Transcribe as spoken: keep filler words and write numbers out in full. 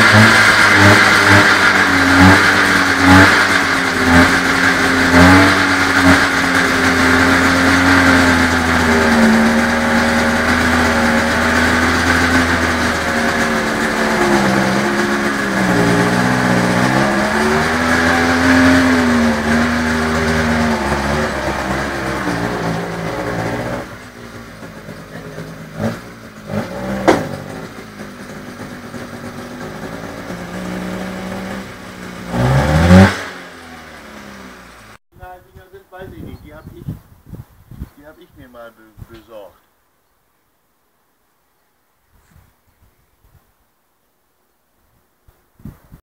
Weiß ich nicht, die habe ich, die hab ich mir mal be besorgt.